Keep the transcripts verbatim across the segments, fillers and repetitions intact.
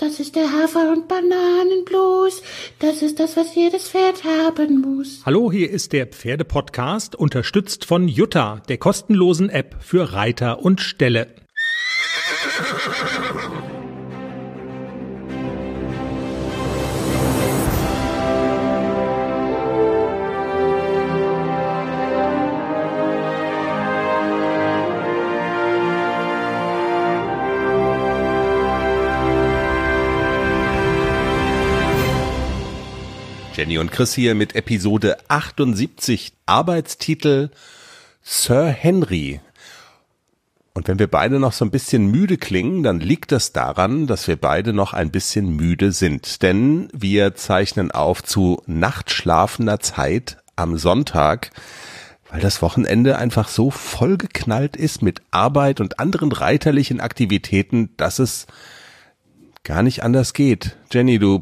Das ist der Hafer- und Bananenblues. Das ist das, was jedes Pferd haben muss. Hallo, hier ist der Pferde-Podcast, unterstützt von Jutta, der kostenlosen App für Reiter und Ställe. Jenny und Chris hier mit Episode achtundsiebzig, Arbeitstitel Sir Henry. Und wenn wir beide noch so ein bisschen müde klingen, dann liegt das daran, dass wir beide noch ein bisschen müde sind. Denn wir zeichnen auf zu nachtschlafender Zeit am Sonntag, weil das Wochenende einfach so vollgeknallt ist mit Arbeit und anderen reiterlichen Aktivitäten, dass es gar nicht anders geht. Jenny, du...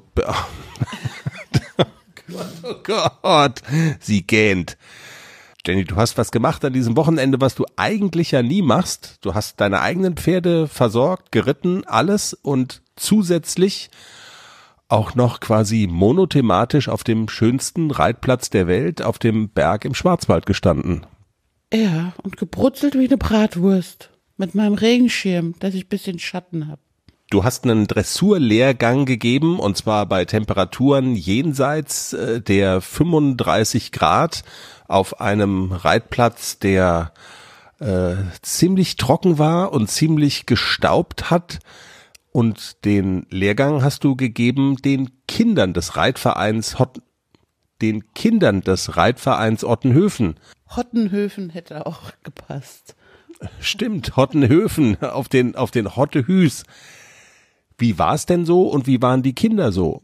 Oh Gott, sie gähnt. Jenny, du hast was gemacht an diesem Wochenende, was du eigentlich ja nie machst. Du hast deine eigenen Pferde versorgt, geritten, alles und zusätzlich auch noch quasi monothematisch auf dem schönsten Reitplatz der Welt, auf dem Berg im Schwarzwald gestanden. Ja, und gebrutzelt wie eine Bratwurst. Mit meinem Regenschirm, dass ich ein bisschen Schatten habe. Du hast einen Dressurlehrgang gegeben, und zwar bei Temperaturen jenseits äh, der fünfunddreißig Grad auf einem Reitplatz, der äh, ziemlich trocken war und ziemlich gestaubt hat. Und den Lehrgang hast du gegeben den Kindern des Reitvereins Hott, den Kindern des Reitvereins Ottenhöfen. Hottenhöfen hätte auch gepasst. Stimmt, Hottenhöfen auf den auf den Hottehüs. Wie war es denn so und wie waren die Kinder so?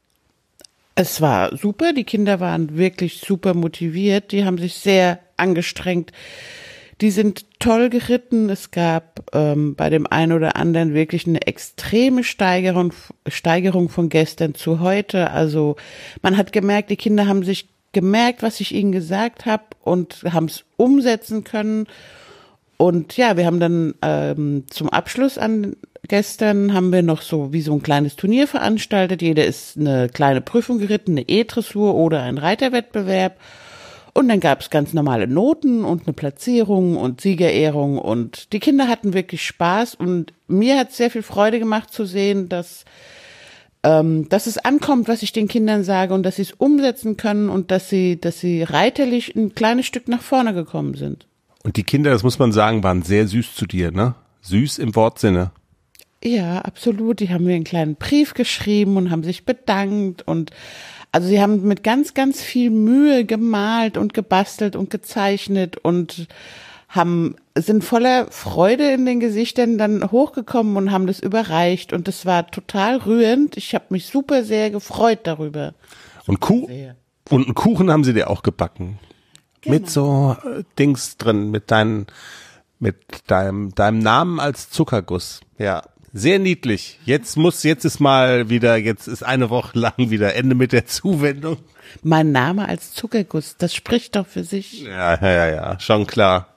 Es war super, die Kinder waren wirklich super motiviert, die haben sich sehr angestrengt, die sind toll geritten, es gab ähm, bei dem einen oder anderen wirklich eine extreme Steigerung, Steigerung von gestern zu heute, also man hat gemerkt, die Kinder haben sich gemerkt, was ich ihnen gesagt habe und haben es umsetzen können. Und ja, wir haben dann ähm, zum Abschluss an gestern haben wir noch so wie so ein kleines Turnier veranstaltet. Jeder ist eine kleine Prüfung geritten, eine E-Dressur oder ein Reiterwettbewerb. Und dann gab es ganz normale Noten und eine Platzierung und Siegerehrung. Und die Kinder hatten wirklich Spaß. Und mir hat es sehr viel Freude gemacht zu sehen, dass, ähm, dass es ankommt, was ich den Kindern sage und dass sie es umsetzen können und dass sie, dass sie reiterlich ein kleines Stück nach vorne gekommen sind. Und die Kinder, das muss man sagen, waren sehr süß zu dir, ne? Süß im Wortsinne. Ja, absolut. Die haben mir einen kleinen Brief geschrieben und haben sich bedankt und also sie haben mit ganz, ganz viel Mühe gemalt und gebastelt und gezeichnet und haben, sind voller Freude in den Gesichtern dann hochgekommen und haben das überreicht und das war total rührend. Ich habe mich super sehr gefreut darüber. Und, Kuh und einen Kuchen haben sie dir auch gebacken. Genau. Mit so äh, Dings drin, mit deinen, mit deinem, deinem Namen als Zuckerguss. Ja, sehr niedlich. Jetzt muss, jetzt ist mal wieder, jetzt ist eine Woche lang wieder Ende mit der Zuwendung. Mein Name als Zuckerguss, das spricht doch für sich. Ja, ja, ja, schon klar.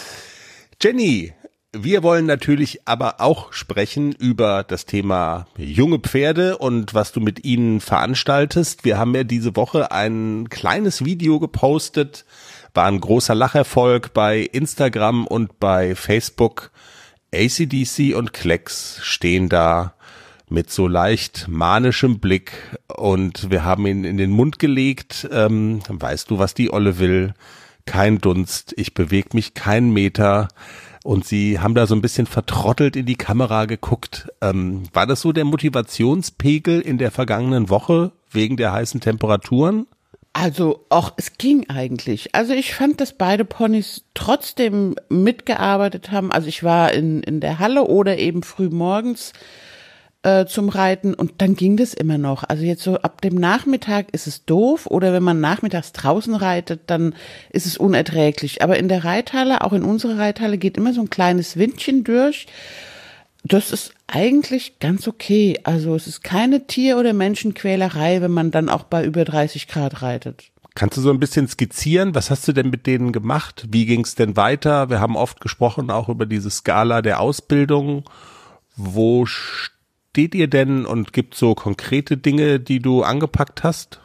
Jenny, wir wollen natürlich aber auch sprechen über das Thema junge Pferde und was du mit ihnen veranstaltest. Wir haben ja diese Woche ein kleines Video gepostet, war ein großer Lacherfolg bei Instagram und bei Facebook. A C D C und Klecks stehen da mit so leicht manischem Blick und wir haben ihn in den Mund gelegt. Ähm, weißt du, was die Olle will? Kein Dunst, ich bewege mich keinen Meter. Und sie haben da so ein bisschen vertrottelt in die Kamera geguckt. Ähm, war das so der Motivationspegel in der vergangenen Woche wegen der heißen Temperaturen? Also auch, es ging eigentlich. Also ich fand, dass beide Ponys trotzdem mitgearbeitet haben. Also ich war in in der Halle oder eben früh morgens äh, zum Reiten und dann ging das immer noch. Also jetzt so ab dem Nachmittag ist es doof oder wenn man nachmittags draußen reitet, dann ist es unerträglich. Aber in der Reithalle, auch in unserer Reithalle, geht immer so ein kleines Windchen durch. Das ist eigentlich ganz okay. Also es ist keine Tier- oder Menschenquälerei, wenn man dann auch bei über dreißig Grad reitet. Kannst du so ein bisschen skizzieren? Was hast du denn mit denen gemacht? Wie ging es denn weiter? Wir haben oft gesprochen auch über diese Skala der Ausbildung. Wo steht ihr denn und gibt so konkrete Dinge, die du angepackt hast?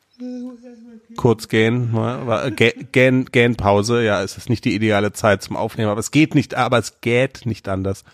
Kurz gähnen, gähn, Gähnpause, ja, es ist nicht die ideale Zeit zum Aufnehmen, aber es geht nicht, aber es geht nicht anders.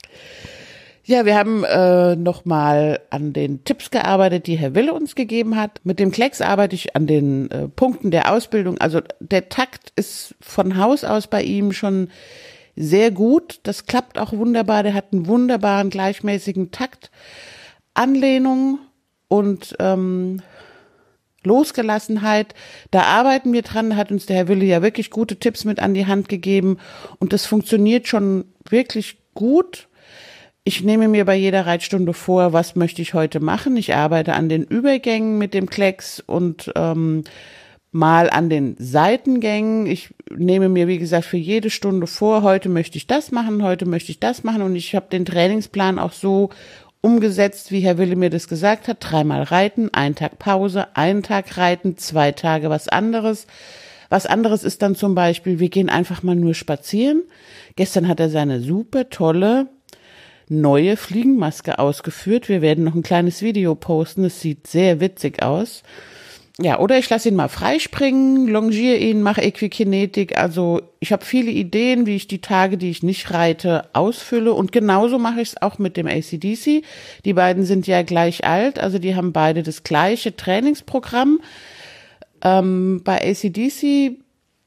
Ja, wir haben äh, nochmal an den Tipps gearbeitet, die Herr Wille uns gegeben hat. Mit dem Klecks arbeite ich an den äh, Punkten der Ausbildung. Also der Takt ist von Haus aus bei ihm schon sehr gut. Das klappt auch wunderbar. Der hat einen wunderbaren, gleichmäßigen Takt. Anlehnung und ähm, Losgelassenheit, da arbeiten wir dran, da hat uns der Herr Wille ja wirklich gute Tipps mit an die Hand gegeben und das funktioniert schon wirklich gut. Ich nehme mir bei jeder Reitstunde vor, was möchte ich heute machen. Ich arbeite an den Übergängen mit dem Klecks und ähm, mal an den Seitengängen. Ich nehme mir, wie gesagt, für jede Stunde vor, heute möchte ich das machen, heute möchte ich das machen und ich habe den Trainingsplan auch so umgesetzt, wie Herr Wille mir das gesagt hat, dreimal reiten, ein Tag Pause, einen Tag reiten, zwei Tage was anderes. Was anderes ist dann zum Beispiel, wir gehen einfach mal nur spazieren. Gestern hat er seine super tolle neue Fliegenmaske ausgeführt. Wir werden noch ein kleines Video posten, es sieht sehr witzig aus. Ja, oder ich lasse ihn mal freispringen, longiere ihn, mache Equikinetik. Also ich habe viele Ideen, wie ich die Tage, die ich nicht reite, ausfülle. Und genauso mache ich es auch mit dem A C D C. Die beiden sind ja gleich alt, also die haben beide das gleiche Trainingsprogramm. Ähm, bei A C D C,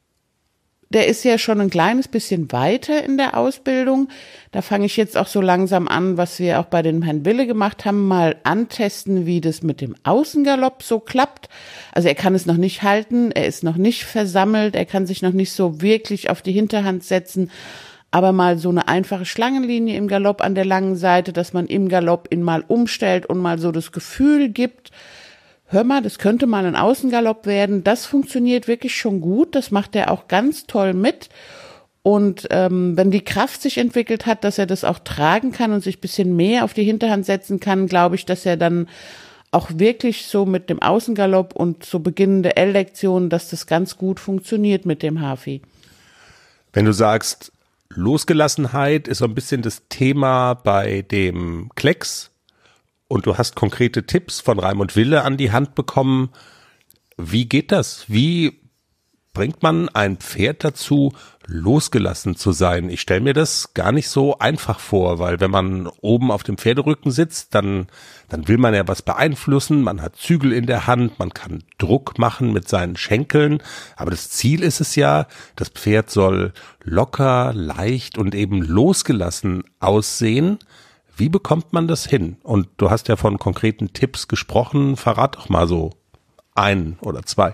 der ist ja schon ein kleines bisschen weiter in der Ausbildung. Da fange ich jetzt auch so langsam an, was wir auch bei dem Herrn Wille gemacht haben, mal antesten, wie das mit dem Außengalopp so klappt. Also er kann es noch nicht halten, er ist noch nicht versammelt, er kann sich noch nicht so wirklich auf die Hinterhand setzen, aber mal so eine einfache Schlangenlinie im Galopp an der langen Seite, dass man im Galopp ihn mal umstellt und mal so das Gefühl gibt, hör mal, das könnte mal ein Außengalopp werden. Das funktioniert wirklich schon gut. Das macht er auch ganz toll mit. Und ähm, wenn die Kraft sich entwickelt hat, dass er das auch tragen kann und sich ein bisschen mehr auf die Hinterhand setzen kann, glaube ich, dass er dann auch wirklich so mit dem Außengalopp und so beginnende L-Lektionen, dass das ganz gut funktioniert mit dem Hafi. Wenn du sagst, Losgelassenheit ist so ein bisschen das Thema bei dem Klecks, und du hast konkrete Tipps von Raimund Wille an die Hand bekommen. Wie geht das? Wie bringt man ein Pferd dazu, losgelassen zu sein? Ich stelle mir das gar nicht so einfach vor, weil wenn man oben auf dem Pferderücken sitzt, dann, dann will man ja was beeinflussen. Man hat Zügel in der Hand, man kann Druck machen mit seinen Schenkeln. Aber das Ziel ist es ja, das Pferd soll locker, leicht und eben losgelassen aussehen. Wie bekommt man das hin? Und du hast ja von konkreten Tipps gesprochen. Verrat doch mal so einen oder zwei.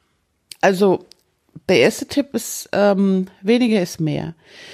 Also der erste Tipp ist, ähm, weniger ist mehr.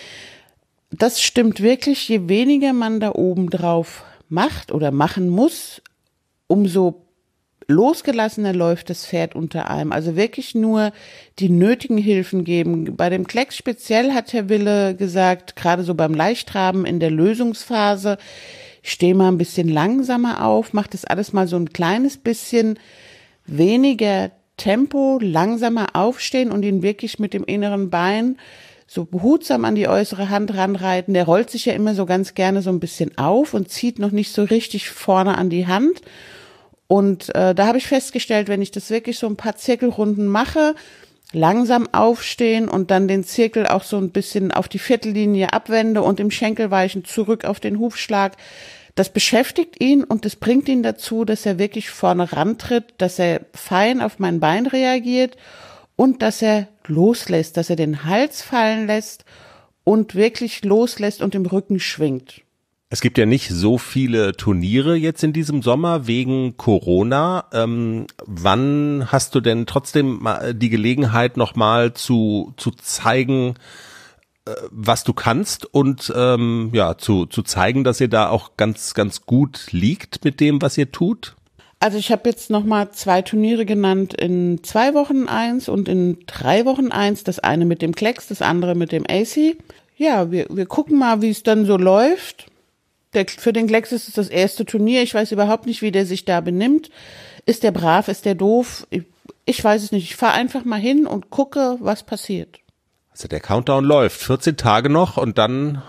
Das stimmt wirklich. Je weniger man da oben drauf macht oder machen muss, umso losgelassener läuft das Pferd unter einem. Also wirklich nur die nötigen Hilfen geben. Bei dem Klecks speziell hat Herr Wille gesagt, gerade so beim Leichttraben in der Lösungsphase, ich stehe mal ein bisschen langsamer auf, mache das alles mal so ein kleines bisschen weniger Tempo, langsamer aufstehen und ihn wirklich mit dem inneren Bein so behutsam an die äußere Hand ranreiten. Der rollt sich ja immer so ganz gerne so ein bisschen auf und zieht noch nicht so richtig vorne an die Hand. Und äh, da habe ich festgestellt, wenn ich das wirklich so ein paar Zirkelrunden mache, langsam aufstehen und dann den Zirkel auch so ein bisschen auf die Viertellinie abwende und im Schenkelweichen zurück auf den Hufschlag, das beschäftigt ihn und das bringt ihn dazu, dass er wirklich vorne rantritt, dass er fein auf mein Bein reagiert und dass er loslässt, dass er den Hals fallen lässt und wirklich loslässt und im Rücken schwingt. Es gibt ja nicht so viele Turniere jetzt in diesem Sommer wegen Corona. Ähm, wann hast du denn trotzdem mal die Gelegenheit, nochmal zu zu zeigen, äh, was du kannst und ähm, ja zu zu zeigen, dass ihr da auch ganz ganz gut liegt mit dem, was ihr tut? Also ich habe jetzt nochmal zwei Turniere genannt, in zwei Wochen eins und in drei Wochen eins. Das eine mit dem Klecks, das andere mit dem A C. Ja, wir wir gucken mal, wie es dann so läuft. Der, für den Klecks ist es das erste Turnier. Ich weiß überhaupt nicht, wie der sich da benimmt. Ist der brav, ist der doof? Ich, ich weiß es nicht. Ich fahre einfach mal hin und gucke, was passiert. Also der Countdown läuft. vierzehn Tage noch und dann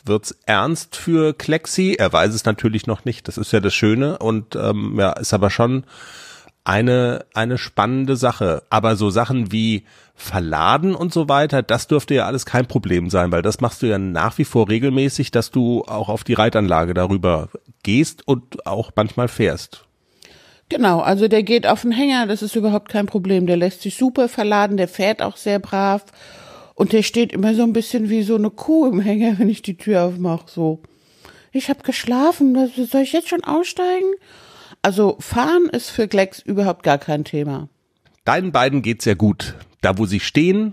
jetzt wird's ernst für Klexi. Er weiß es natürlich noch nicht, das ist ja das Schöne und ähm, ja, ist aber schon eine eine spannende Sache. Aber so Sachen wie Verladen und so weiter, das dürfte ja alles kein Problem sein, weil das machst du ja nach wie vor regelmäßig, dass du auch auf die Reitanlage darüber gehst und auch manchmal fährst. Genau, also der geht auf den Hänger, das ist überhaupt kein Problem. Der lässt sich super verladen, der fährt auch sehr brav und der steht immer so ein bisschen wie so eine Kuh im Hänger, wenn ich die Tür aufmache. So, ich habe geschlafen, soll ich jetzt schon aussteigen? Also fahren ist für Klecks überhaupt gar kein Thema. Deinen beiden geht's ja gut, da wo sie stehen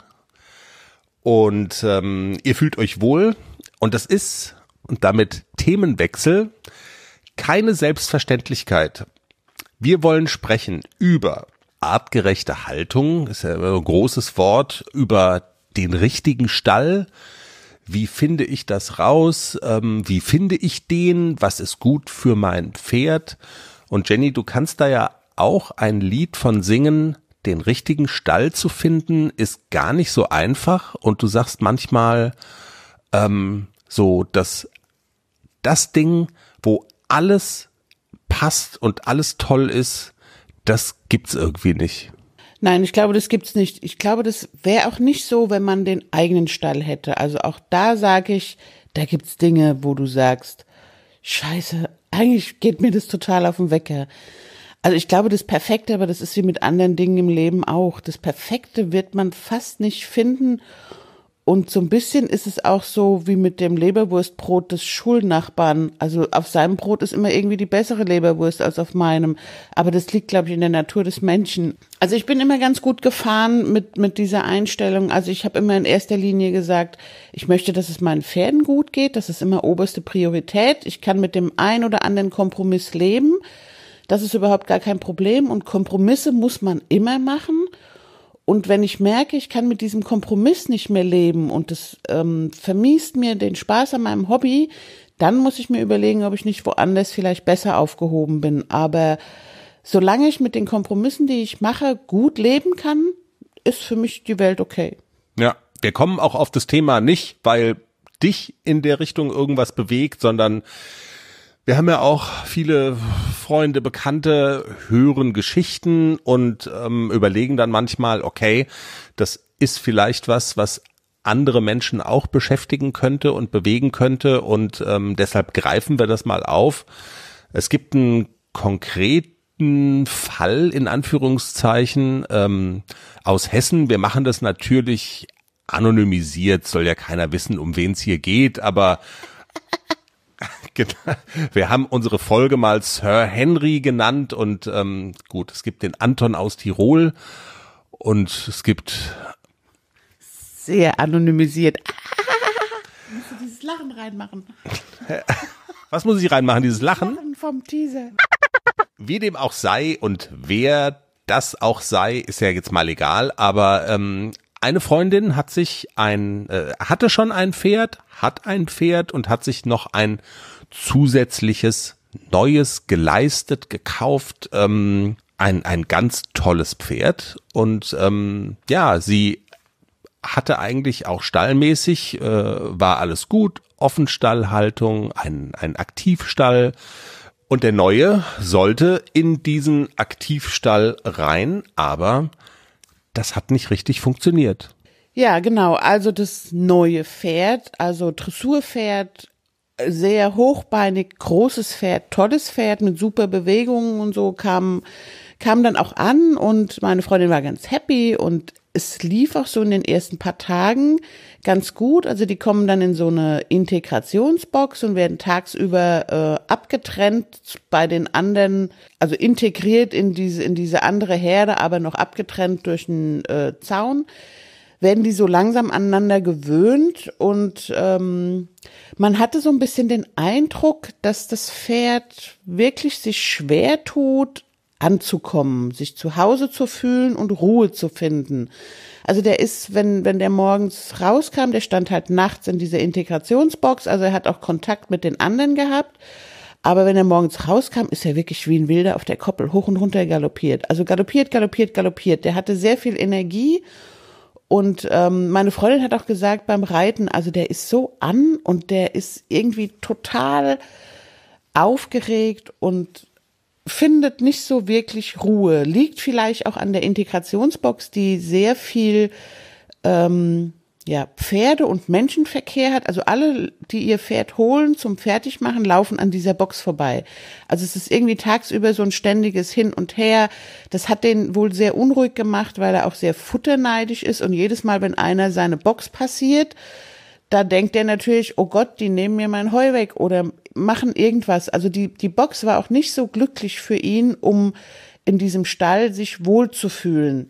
und ähm, ihr fühlt euch wohl und das ist, und damit Themenwechsel, keine Selbstverständlichkeit. Wir wollen sprechen über artgerechte Haltung, ist ja ein großes Wort, über den richtigen Stall. Wie finde ich das raus? Ähm, wie finde ich den? Was ist gut für mein Pferd? Und Jenny, du kannst da ja auch ein Lied von singen. Den richtigen Stall zu finden, ist gar nicht so einfach. Und du sagst manchmal ähm, so, dass das Ding, wo alles passt und alles toll ist, das gibt's irgendwie nicht. Nein, ich glaube, das gibt's nicht. Ich glaube, das wäre auch nicht so, wenn man den eigenen Stall hätte. Also auch da sage ich, da gibt's Dinge, wo du sagst, Scheiße, eigentlich geht mir das total auf den Wecker. Also ich glaube, das Perfekte, aber das ist wie mit anderen Dingen im Leben auch. Das Perfekte wird man fast nicht finden. Und so ein bisschen ist es auch so wie mit dem Leberwurstbrot des Schulnachbarn. Also auf seinem Brot ist immer irgendwie die bessere Leberwurst als auf meinem. Aber das liegt, glaube ich, in der Natur des Menschen. Also ich bin immer ganz gut gefahren mit mit dieser Einstellung. Also ich habe immer in erster Linie gesagt, ich möchte, dass es meinen Pferden gut geht. Das ist immer oberste Priorität. Ich kann mit dem ein oder anderen Kompromiss leben. Das ist überhaupt gar kein Problem. Und Kompromisse muss man immer machen. Und wenn ich merke, ich kann mit diesem Kompromiss nicht mehr leben und das ähm, vermiest mir den Spaß an meinem Hobby, dann muss ich mir überlegen, ob ich nicht woanders vielleicht besser aufgehoben bin. Aber solange ich mit den Kompromissen, die ich mache, gut leben kann, ist für mich die Welt okay. Ja, wir kommen auch auf das Thema nicht, weil dich in der Richtung irgendwas bewegt, sondern wir haben ja auch viele Freunde, Bekannte, hören Geschichten und ähm, überlegen dann manchmal, okay, das ist vielleicht was, was andere Menschen auch beschäftigen könnte und bewegen könnte und ähm, deshalb greifen wir das mal auf. Es gibt einen konkreten Fall, in Anführungszeichen, ähm, aus Hessen. Wir machen das natürlich anonymisiert, soll ja keiner wissen, um wen es hier geht, aber wir haben unsere Folge mal Sir Henry genannt und ähm, gut, es gibt den Anton aus Tirol und es gibt sehr anonymisiert. Musst du dieses Lachen reinmachen? Was muss ich reinmachen, dieses Lachen? Lachen vom Teaser. Wie dem auch sei und wer das auch sei, ist ja jetzt mal egal, aber ähm, eine Freundin hat sich ein, äh, hatte schon ein Pferd, hat ein Pferd und hat sich noch ein zusätzliches Neues geleistet, gekauft, ähm, ein ein ganz tolles Pferd und ähm, ja, sie hatte eigentlich auch stallmäßig, äh, war alles gut, Offenstallhaltung, ein ein Aktivstall und der Neue sollte in diesen Aktivstall rein, aber das hat nicht richtig funktioniert. Ja, genau. Also das neue Pferd, also Dressurpferd, sehr hochbeinig, großes Pferd, tolles Pferd mit super Bewegungen und so kam, kam dann auch an und meine Freundin war ganz happy und es lief auch so in den ersten paar Tagen ganz gut. Also die kommen dann in so eine Integrationsbox und werden tagsüber äh, abgetrennt bei den anderen, also integriert in diese, in diese andere Herde, aber noch abgetrennt durch einen äh, Zaun. Werden die so langsam aneinander gewöhnt und ähm, man hatte so ein bisschen den Eindruck, dass das Pferd wirklich sich schwer tut, anzukommen, sich zu Hause zu fühlen und Ruhe zu finden. Also der ist, wenn wenn der morgens rauskam, der stand halt nachts in dieser Integrationsbox, also er hat auch Kontakt mit den anderen gehabt, aber wenn er morgens rauskam, ist er wirklich wie ein Wilder auf der Koppel hoch und runter galoppiert. Also galoppiert, galoppiert, galoppiert. Der hatte sehr viel Energie. Und ähm, meine Freundin hat auch gesagt beim Reiten, also der ist so an und der ist irgendwie total aufgeregt und findet nicht so wirklich Ruhe. Liegt vielleicht auch an der Integrationsbox, die sehr viel ähm, ja, Pferde- und Menschenverkehr hat. Also alle, die ihr Pferd holen zum Fertigmachen, laufen an dieser Box vorbei. Also es ist irgendwie tagsüber so ein ständiges Hin und Her. Das hat den wohl sehr unruhig gemacht, weil er auch sehr futterneidisch ist. Und jedes Mal, wenn einer seine Box passiert, da denkt er natürlich, oh Gott, die nehmen mir mein Heu weg oder machen irgendwas. Also die, die Box war auch nicht so glücklich für ihn, um in diesem Stall sich wohlzufühlen.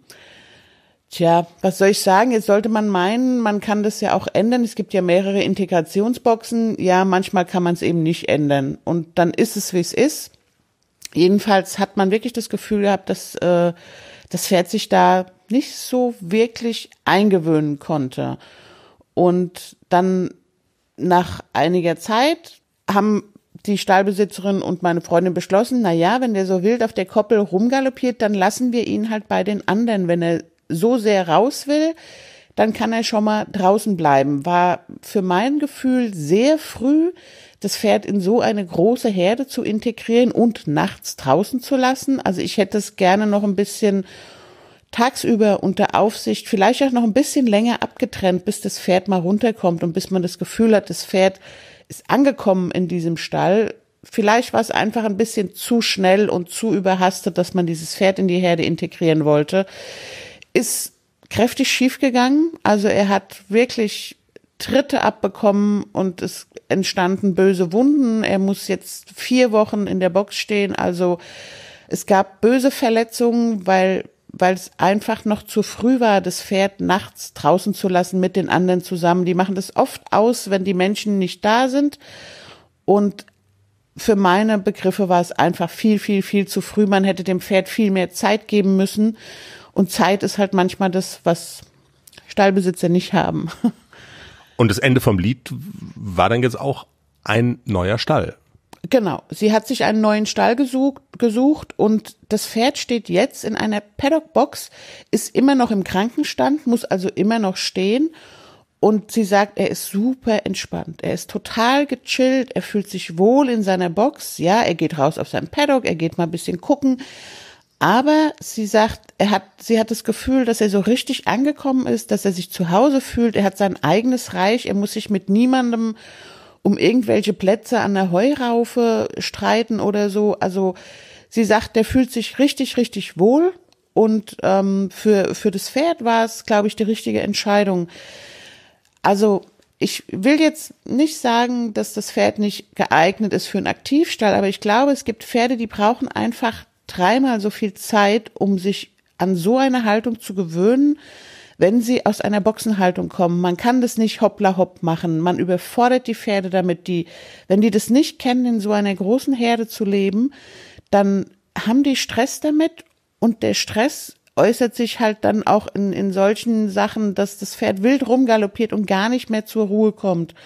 Tja, was soll ich sagen? Jetzt sollte man meinen, man kann das ja auch ändern. Es gibt ja mehrere Integrationsboxen. Ja, manchmal kann man es eben nicht ändern. Und dann ist es, wie es ist. Jedenfalls hat man wirklich das Gefühl gehabt, dass äh, das Pferd sich da nicht so wirklich eingewöhnen konnte. Und dann nach einiger Zeit haben die Stallbesitzerin und meine Freundin beschlossen, na ja, wenn der so wild auf der Koppel rumgaloppiert, dann lassen wir ihn halt bei den anderen. Wenn er so sehr raus will, dann kann er schon mal draußen bleiben. War für mein Gefühl sehr früh, das Pferd in so eine große Herde zu integrieren und nachts draußen zu lassen. Also ich hätte es gerne noch ein bisschen tagsüber unter Aufsicht, vielleicht auch noch ein bisschen länger abgetrennt, bis das Pferd mal runterkommt und bis man das Gefühl hat, das Pferd ist angekommen in diesem Stall. Vielleicht war es einfach ein bisschen zu schnell und zu überhastet, dass man dieses Pferd in die Herde integrieren wollte. Ist kräftig schiefgegangen. Also er hat wirklich Tritte abbekommen und es entstanden böse Wunden. Er muss jetzt vier Wochen in der Box stehen. Also es gab böse Verletzungen, weil weil es einfach noch zu früh war, das Pferd nachts draußen zu lassen mit den anderen zusammen. Die machen das oft aus, wenn die Menschen nicht da sind. Und für meine Begriffe war es einfach viel, viel, viel zu früh. Man hätte dem Pferd viel mehr Zeit geben müssen. Und Zeit ist halt manchmal das, was Stallbesitzer nicht haben. Und das Ende vom Lied war dann jetzt auch ein neuer Stall. Genau, sie hat sich einen neuen Stall gesucht, gesucht und das Pferd steht jetzt in einer Paddock-Box, ist immer noch im Krankenstand, muss also immer noch stehen und sie sagt, er ist super entspannt, er ist total gechillt, er fühlt sich wohl in seiner Box, ja, er geht raus auf seinen Paddock, er geht mal ein bisschen gucken, aber sie sagt, er hat, sie hat das Gefühl, dass er so richtig angekommen ist, dass er sich zu Hause fühlt, er hat sein eigenes Reich, er muss sich mit niemandem um irgendwelche Plätze an der Heuraufe streiten oder so. Also sie sagt, der fühlt sich richtig, richtig wohl und ähm, für für das Pferd war es, glaube ich, die richtige Entscheidung. Also ich will jetzt nicht sagen, dass das Pferd nicht geeignet ist für einen Aktivstall, aber ich glaube, es gibt Pferde, die brauchen einfach dreimal so viel Zeit, um sich an so eine Haltung zu gewöhnen, wenn sie aus einer Boxenhaltung kommen. Man kann das nicht hoppla hopp machen. Man überfordert die Pferde damit. Die, wenn die das nicht kennen, in so einer großen Herde zu leben, dann haben die Stress damit und der Stress äußert sich halt dann auch in, in solchen Sachen, dass das Pferd wild rumgaloppiert und gar nicht mehr zur Ruhe kommt.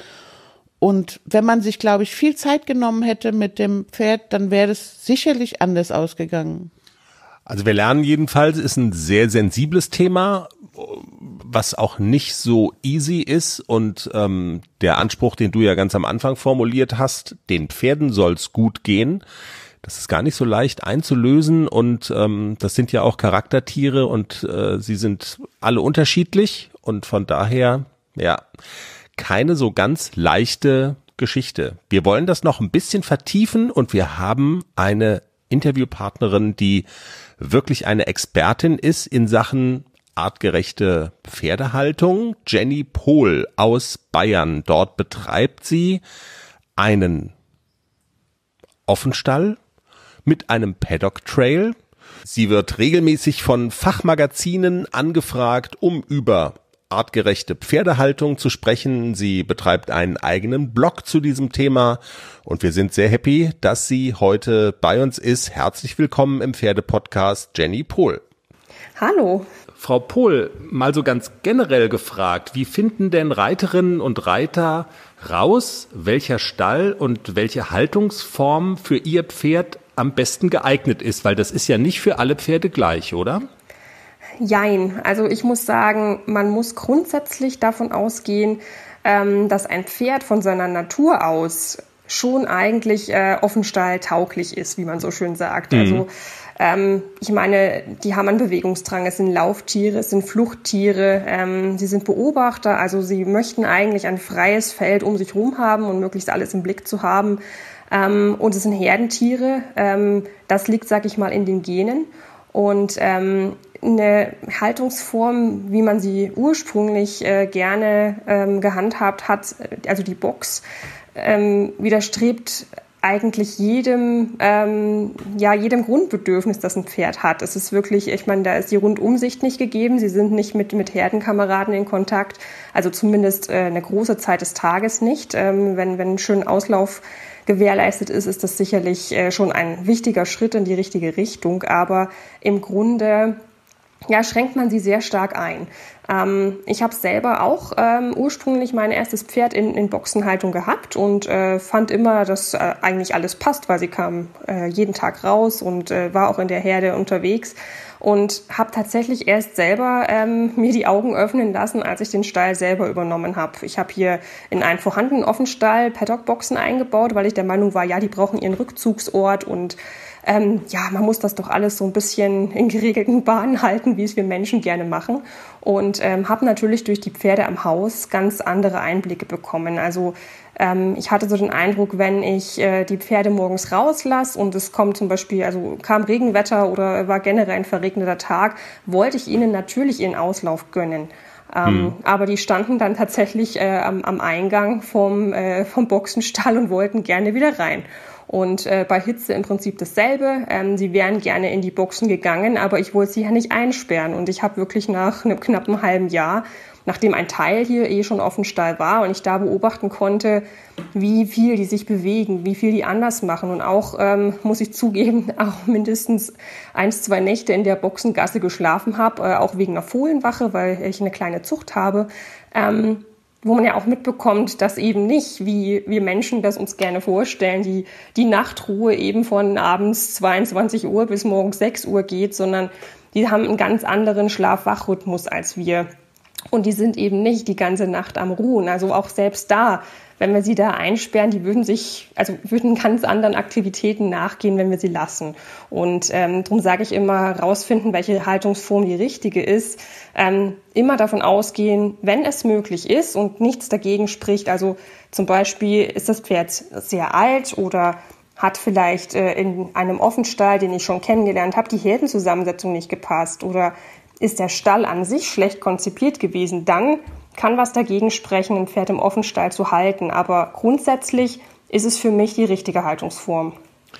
Und wenn man sich, glaube ich, viel Zeit genommen hätte mit dem Pferd, dann wäre das sicherlich anders ausgegangen. Also wir lernen jedenfalls, ist ein sehr sensibles Thema, was auch nicht so easy ist und ähm, der Anspruch, den du ja ganz am Anfang formuliert hast, den Pferden soll's gut gehen, das ist gar nicht so leicht einzulösen und ähm, das sind ja auch Charaktertiere und äh, sie sind alle unterschiedlich und von daher, ja, keine so ganz leichte Geschichte. Wir wollen das noch ein bisschen vertiefen und wir haben eine Interviewpartnerin, die wirklich eine Expertin ist in Sachen artgerechte Pferdehaltung. Jenny Pohl aus Bayern. Dort betreibt sie einen Offenstall mit einem Paddock Trail. Sie wird regelmäßig von Fachmagazinen angefragt, um über artgerechte Pferdehaltung zu sprechen. Sie betreibt einen eigenen Blog zu diesem Thema und wir sind sehr happy, dass sie heute bei uns ist. Herzlich willkommen im Pferdepodcast, Jenny Pohl. Hallo. Frau Pohl, mal so ganz generell gefragt, wie finden denn Reiterinnen und Reiter raus, welcher Stall und welche Haltungsform für ihr Pferd am besten geeignet ist? Weil das ist ja nicht für alle Pferde gleich, oder? Jein. Also ich muss sagen, man muss grundsätzlich davon ausgehen, ähm, dass ein Pferd von seiner Natur aus schon eigentlich äh, Offenstall tauglich ist, wie man so schön sagt. Mhm. Also ähm, ich meine, die haben einen Bewegungsdrang, es sind Lauftiere, es sind Fluchttiere, ähm, sie sind Beobachter, also sie möchten eigentlich ein freies Feld um sich herum haben und möglichst alles im Blick zu haben. Ähm, und es sind Herdentiere, ähm, das liegt, sag ich mal, in den Genen. Und ähm, eine Haltungsform, wie man sie ursprünglich äh, gerne ähm, gehandhabt hat, also die Box, ähm, widerstrebt eigentlich jedem, ähm, ja, jedem Grundbedürfnis, das ein Pferd hat. Es ist wirklich, ich meine, da ist die Rundumsicht nicht gegeben. Sie sind nicht mit, mit Herdenkameraden in Kontakt, also zumindest äh, eine große Zeit des Tages nicht. Ähm, wenn, wenn ein schöner Auslauf gewährleistet ist, ist das sicherlich äh, schon ein wichtiger Schritt in die richtige Richtung. Aber im Grunde, ja, schränkt man sie sehr stark ein. Ähm, ich habe selber auch ähm, ursprünglich mein erstes Pferd in, in Boxenhaltung gehabt und äh, fand immer, dass äh, eigentlich alles passt, weil sie kam äh, jeden Tag raus und äh, war auch in der Herde unterwegs und habe tatsächlich erst selber ähm, mir die Augen öffnen lassen, als ich den Stall selber übernommen habe. Ich habe hier in einen vorhandenen Offenstall Paddock-Boxen eingebaut, weil ich der Meinung war, ja, die brauchen ihren Rückzugsort und Ähm, ja, man muss das doch alles so ein bisschen in geregelten Bahnen halten, wie es wir Menschen gerne machen. Und ähm, habe natürlich durch die Pferde am Haus ganz andere Einblicke bekommen. Also ähm, ich hatte so den Eindruck, wenn ich äh, die Pferde morgens rauslasse und es kommt zum Beispiel, also kam Regenwetter oder war generell ein verregneter Tag, wollte ich ihnen natürlich ihren Auslauf gönnen. Ähm, hm. Aber die standen dann tatsächlich äh, am, am Eingang vom, äh, vom Boxenstall und wollten gerne wieder rein. Und äh, bei Hitze im Prinzip dasselbe. Ähm, sie wären gerne in die Boxen gegangen, aber ich wollte sie ja nicht einsperren. Und ich habe wirklich nach einem knappen halben Jahr, nachdem ein Teil hier eh schon auf dem Stall war und ich da beobachten konnte, wie viel die sich bewegen, wie viel die anders machen. Und auch, ähm, muss ich zugeben, auch mindestens eins, zwei Nächte in der Boxengasse geschlafen habe, äh, auch wegen einer Fohlenwache, weil ich eine kleine Zucht habe. Ähm, wo man ja auch mitbekommt, dass eben nicht, wie wir Menschen das uns gerne vorstellen, die, die Nachtruhe eben von abends zweiundzwanzig Uhr bis morgens sechs Uhr geht, sondern die haben einen ganz anderen Schlaf-Wach-Rhythmus als wir. Und die sind eben nicht die ganze Nacht am Ruhen. Also auch selbst da, wenn wir sie da einsperren, die würden sich, also würden ganz anderen Aktivitäten nachgehen, wenn wir sie lassen. Und ähm, darum sage ich immer, rausfinden, welche Haltungsform die richtige ist. Ähm, immer davon ausgehen, wenn es möglich ist und nichts dagegen spricht. Also zum Beispiel ist das Pferd sehr alt oder hat vielleicht äh, in einem Offenstall, den ich schon kennengelernt habe, die Herdenzusammensetzung nicht gepasst oder ist der Stall an sich schlecht konzipiert gewesen, dann kann was dagegen sprechen, ein Pferd im Offenstall zu halten. Aber grundsätzlich ist es für mich die richtige Haltungsform.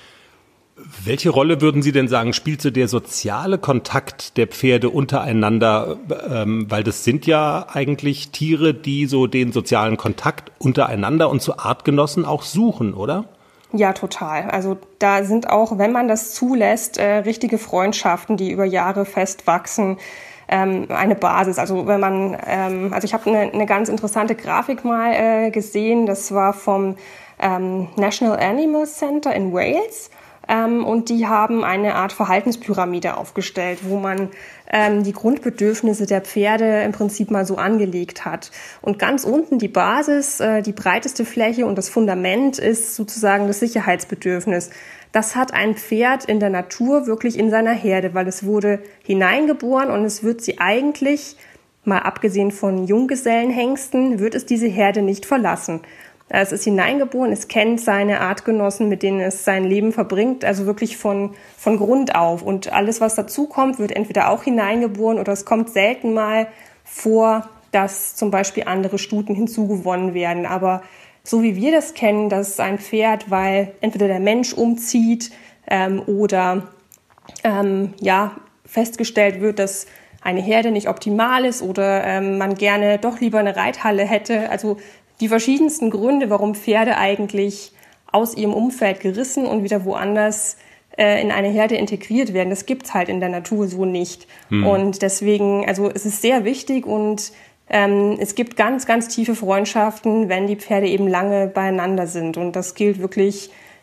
Welche Rolle würden Sie denn sagen, spielt so der soziale Kontakt der Pferde untereinander? Ähm, weil das sind ja eigentlich Tiere, die so den sozialen Kontakt untereinander und zu Artgenossen auch suchen, oder? Ja, total. Also da sind auch, wenn man das zulässt, äh, richtige Freundschaften, die über Jahre fest wachsen, ähm, eine Basis. Also wenn man, ähm, also ich habe eine, eine ganz interessante Grafik mal äh, gesehen. Das war vom ähm, National Animal Center in Wales. Ähm, und die haben eine Art Verhaltenspyramide aufgestellt, wo man ähm, die Grundbedürfnisse der Pferde im Prinzip mal so angelegt hat. Und ganz unten die Basis, äh, die breiteste Fläche und das Fundament ist sozusagen das Sicherheitsbedürfnis. Das hat ein Pferd in der Natur wirklich in seiner Herde, weil es wurde hineingeboren und es wird sie eigentlich, mal abgesehen von Junggesellenhengsten, wird es diese Herde nicht verlassen. Es ist hineingeboren, es kennt seine Artgenossen, mit denen es sein Leben verbringt, also wirklich von, von Grund auf. Und alles, was dazukommt, wird entweder auch hineingeboren oder es kommt selten mal vor, dass zum Beispiel andere Stuten hinzugewonnen werden. Aber so wie wir das kennen, dass ein Pferd, weil entweder der Mensch umzieht ähm, oder ähm, ja festgestellt wird, dass eine Herde nicht optimal ist oder ähm, man gerne doch lieber eine Reithalle hätte, also die verschiedensten Gründe, warum Pferde eigentlich aus ihrem Umfeld gerissen und wieder woanders äh, in eine Herde integriert werden. Das gibt's halt in der Natur so nicht. Hm. Und deswegen, also es ist sehr wichtig und ähm, es gibt ganz, ganz tiefe Freundschaften, wenn die Pferde eben lange beieinander sind. Und das gilt wirklich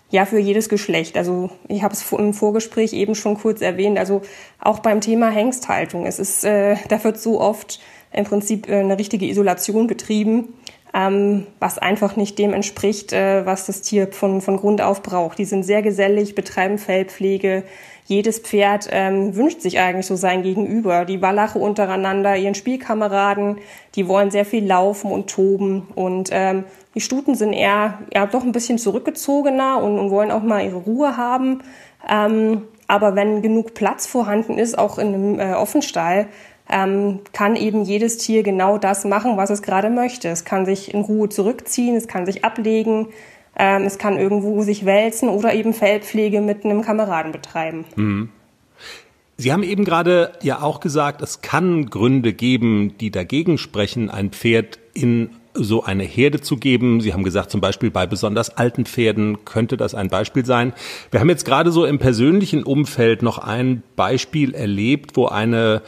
ja, für jedes Geschlecht. Also ich habe es im Vorgespräch eben schon kurz erwähnt. Also auch beim Thema Hengsthaltung. Es ist, äh, da wird so oft im Prinzip äh, eine richtige Isolation betrieben, ähm, was einfach nicht dem entspricht, äh, was das Tier von, von Grund auf braucht. Die sind sehr gesellig, betreiben Fellpflege. Jedes Pferd ähm, wünscht sich eigentlich so sein Gegenüber. Die Wallache untereinander, ihren Spielkameraden, die wollen sehr viel laufen und toben. Und ähm, die Stuten sind eher ja, doch ein bisschen zurückgezogener und, und wollen auch mal ihre Ruhe haben. Ähm, aber wenn genug Platz vorhanden ist, auch in einem äh, Offenstall, ähm, kann eben jedes Tier genau das machen, was es gerade möchte. Es kann sich in Ruhe zurückziehen, es kann sich ablegen, ähm, es kann irgendwo sich wälzen oder eben Fellpflege mit einem Kameraden betreiben. Mhm. Sie haben eben gerade ja auch gesagt, es kann Gründe geben, die dagegen sprechen, ein Pferd in so eine Herde zu geben. Sie haben gesagt, zum Beispiel bei besonders alten Pferden könnte das ein Beispiel sein. Wir haben jetzt gerade so im persönlichen Umfeld noch ein Beispiel erlebt, wo eine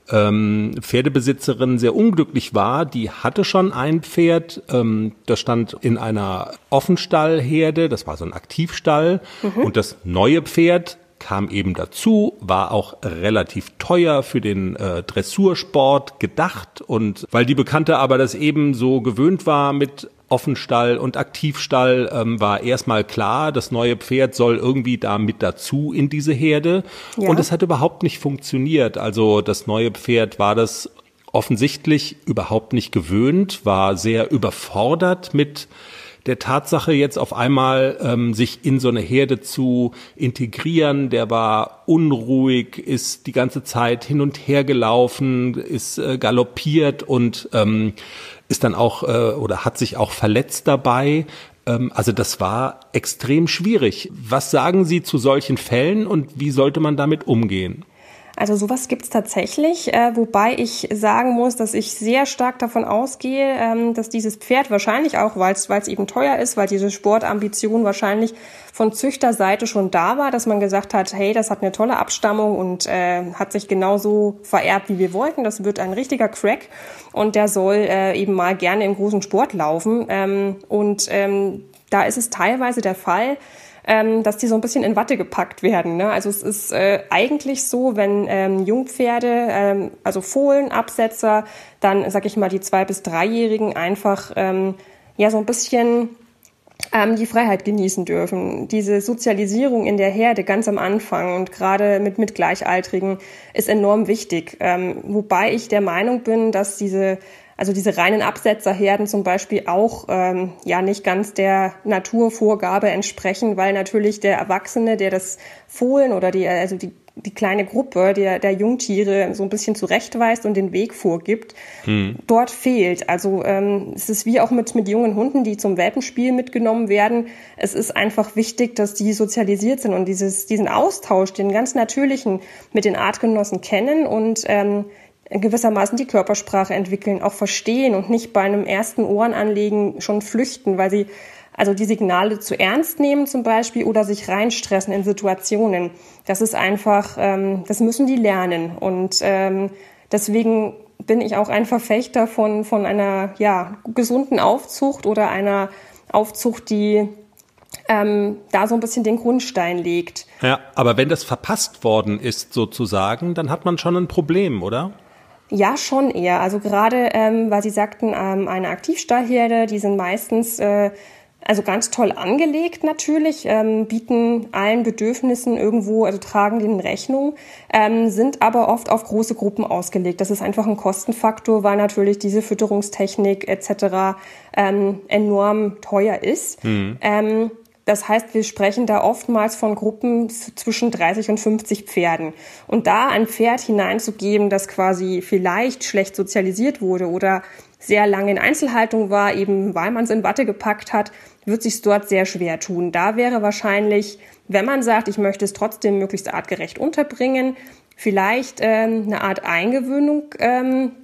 ähm, Pferdebesitzerin sehr unglücklich war. Die hatte schon ein Pferd, ähm, das stand in einer Offenstallherde, das war so ein Aktivstall. Mhm. Und das neue Pferd kam eben dazu, war auch relativ teuer für den äh, Dressursport gedacht, und weil die Bekannte aber das eben so gewöhnt war mit Offenstall und Aktivstall, ähm, war erstmal klar, das neue Pferd soll irgendwie da mit dazu in diese Herde, ja. Und es hat überhaupt nicht funktioniert. Also das neue Pferd war das offensichtlich überhaupt nicht gewöhnt, war sehr überfordert mit der Tatsache, jetzt auf einmal ähm, sich in so eine Herde zu integrieren. Der war unruhig, ist die ganze Zeit hin und her gelaufen, ist äh, galoppiert und ähm, ist dann auch äh, oder hat sich auch verletzt dabei. Ähm, also das war extrem schwierig. Was sagen Sie zu solchen Fällen und wie sollte man damit umgehen? Also sowas gibt's tatsächlich, äh, wobei ich sagen muss, dass ich sehr stark davon ausgehe, ähm, dass dieses Pferd wahrscheinlich auch, weil es eben teuer ist, weil diese Sportambition wahrscheinlich von Züchterseite schon da war, dass man gesagt hat, hey, das hat eine tolle Abstammung und äh, hat sich genauso vererbt, wie wir wollten. Das wird ein richtiger Crack und der soll äh, eben mal gerne im großen Sport laufen. Ähm, und ähm, da ist es teilweise der Fall, Ähm, dass die so ein bisschen in Watte gepackt werden. Ne? Also es ist äh, eigentlich so, wenn ähm, Jungpferde, ähm, also Fohlen, Absetzer, dann, sag ich mal, die zwei- bis dreijährigen einfach ähm, ja so ein bisschen ähm, die Freiheit genießen dürfen. Diese Sozialisierung in der Herde ganz am Anfang und gerade mit, mit Gleichaltrigen ist enorm wichtig. Ähm, wobei ich der Meinung bin, dass diese Also diese reinen Absetzerherden zum Beispiel auch ähm, ja nicht ganz der Naturvorgabe entsprechen, weil natürlich der Erwachsene, der das Fohlen oder die also die die kleine Gruppe der der Jungtiere so ein bisschen zurechtweist und den Weg vorgibt, hm. dort fehlt. Also ähm, es ist wie auch mit mit jungen Hunden, die zum Welpenspiel mitgenommen werden. Es ist einfach wichtig, dass die sozialisiert sind und dieses diesen Austausch, den ganz natürlichen, mit den Artgenossen kennen und ähm, gewissermaßen die Körpersprache entwickeln, auch verstehen und nicht bei einem ersten Ohrenanlegen schon flüchten, weil sie also die Signale zu ernst nehmen zum Beispiel oder sich reinstressen in Situationen. Das ist einfach, ähm, das müssen die lernen und ähm, deswegen bin ich auch ein Verfechter von von einer ja gesunden Aufzucht oder einer Aufzucht, die ähm, da so ein bisschen den Grundstein legt. Ja, aber wenn das verpasst worden ist sozusagen, dann hat man schon ein Problem, oder? Ja, schon eher. Also gerade, ähm, weil Sie sagten, ähm, eine Aktivstallherde, die sind meistens äh, also ganz toll angelegt natürlich, ähm, bieten allen Bedürfnissen irgendwo, also tragen denen Rechnung, ähm, sind aber oft auf große Gruppen ausgelegt. Das ist einfach ein Kostenfaktor, weil natürlich diese Fütterungstechnik et cetera ähm, enorm teuer ist. Mhm. Ähm, Das heißt, wir sprechen da oftmals von Gruppen zwischen dreißig und fünfzig Pferden. Und da ein Pferd hineinzugeben, das quasi vielleicht schlecht sozialisiert wurde oder sehr lange in Einzelhaltung war, eben weil man es in Watte gepackt hat, wird sich dort sehr schwer tun. Da wäre wahrscheinlich, wenn man sagt, ich möchte es trotzdem möglichst artgerecht unterbringen, vielleicht ähm, eine Art Eingewöhnung ähm,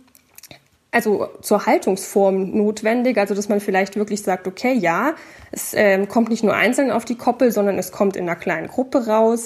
also zur Haltungsform notwendig, also dass man vielleicht wirklich sagt, okay, ja, es ähm, kommt nicht nur einzeln auf die Koppel, sondern es kommt in einer kleinen Gruppe raus.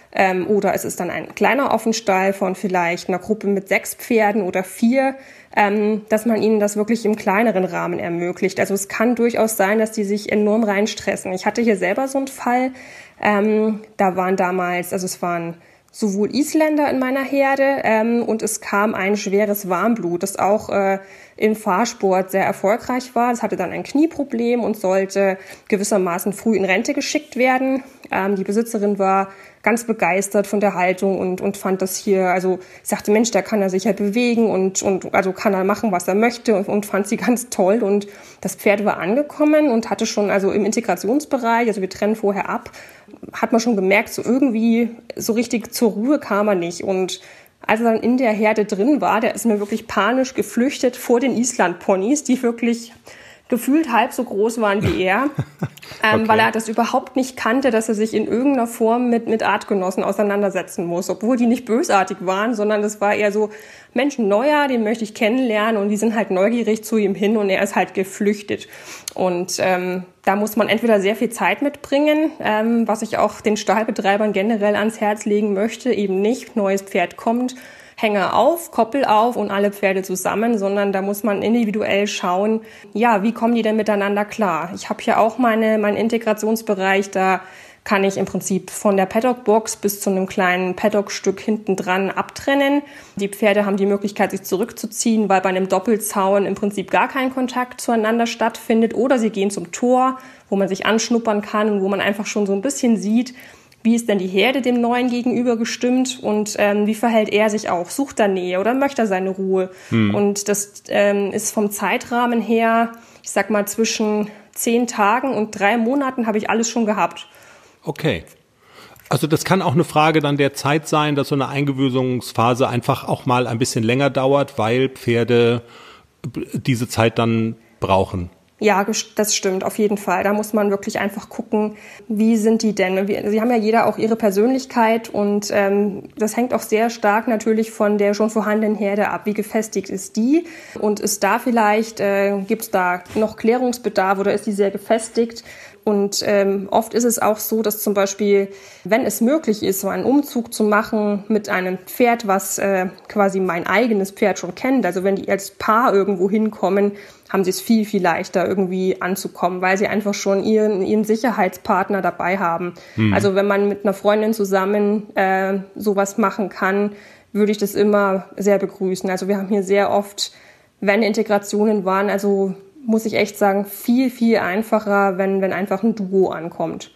Ähm, oder es ist dann ein kleiner Offenstall von vielleicht einer Gruppe mit sechs Pferden oder vier, ähm, dass man ihnen das wirklich im kleineren Rahmen ermöglicht. Also es kann durchaus sein, dass die sich enorm reinstressen. Ich hatte hier selber so einen Fall, ähm, da waren damals, also es waren sowohl Isländer in meiner Herde ähm, und es kam ein schweres Warmblut, das auch äh, im Fahrsport sehr erfolgreich war. Es hatte dann ein Knieproblem und sollte gewissermaßen früh in Rente geschickt werden. Ähm, die Besitzerin war ganz begeistert von der Haltung und, und fand das hier, also ich sagte, Mensch, der kann er sich ja bewegen und, und also kann er machen, was er möchte und, und fand sie ganz toll. Und das Pferd war angekommen und hatte schon, also im Integrationsbereich, also wir trennen vorher ab, hat man schon gemerkt, so irgendwie so richtig zur Ruhe kam er nicht. Und als er dann in der Herde drin war, der ist mir wirklich panisch geflüchtet vor den Island-Ponys, die wirklich gefühlt halb so groß waren wie er, ähm, okay. weil er das überhaupt nicht kannte, dass er sich in irgendeiner Form mit, mit Artgenossen auseinandersetzen muss, obwohl die nicht bösartig waren, sondern das war eher so, Mensch, ein Neuer, den möchte ich kennenlernen und die sind halt neugierig zu ihm hin und er ist halt geflüchtet. Und ähm, da muss man entweder sehr viel Zeit mitbringen, ähm, was ich auch den Stallbetreibern generell ans Herz legen möchte, eben nicht, neues Pferd kommt, Hänger auf, Koppel auf und alle Pferde zusammen, sondern da muss man individuell schauen, ja, wie kommen die denn miteinander klar? Ich habe hier auch meine, meinen Integrationsbereich, da kann ich im Prinzip von der Paddock-Box bis zu einem kleinen Paddock-Stück hinten dran abtrennen. Die Pferde haben die Möglichkeit, sich zurückzuziehen, weil bei einem Doppelzaun im Prinzip gar kein Kontakt zueinander stattfindet. Oder sie gehen zum Tor, wo man sich anschnuppern kann und wo man einfach schon so ein bisschen sieht, wie ist denn die Herde dem Neuen gegenüber gestimmt und ähm, wie verhält er sich auch? Sucht er Nähe oder möchte er seine Ruhe? Hm. Und das ähm, ist vom Zeitrahmen her, ich sag mal, zwischen zehn Tagen und drei Monaten habe ich alles schon gehabt. Okay. Also das kann auch eine Frage dann der Zeit sein, dass so eine Eingewöhnungsphase einfach auch mal ein bisschen länger dauert, weil Pferde diese Zeit dann brauchen. Ja, das stimmt, auf jeden Fall. Da muss man wirklich einfach gucken, wie sind die denn? Sie haben ja jeder auch ihre Persönlichkeit und ähm, das hängt auch sehr stark natürlich von der schon vorhandenen Herde ab. Wie gefestigt ist die? Und ist da vielleicht, äh, gibt es da noch Klärungsbedarf oder ist die sehr gefestigt? Und ähm, oft ist es auch so, dass zum Beispiel, wenn es möglich ist, so einen Umzug zu machen mit einem Pferd, was äh, quasi mein eigenes Pferd schon kennt, also wenn die als Paar irgendwo hinkommen, haben sie es viel, viel leichter irgendwie anzukommen, weil sie einfach schon ihren, ihren Sicherheitspartner dabei haben. Mhm. Also wenn man mit einer Freundin zusammen äh, sowas machen kann, würde ich das immer sehr begrüßen. Also wir haben hier sehr oft, wenn Integrationen waren, also muss ich echt sagen, viel, viel einfacher, wenn, wenn einfach ein Duo ankommt.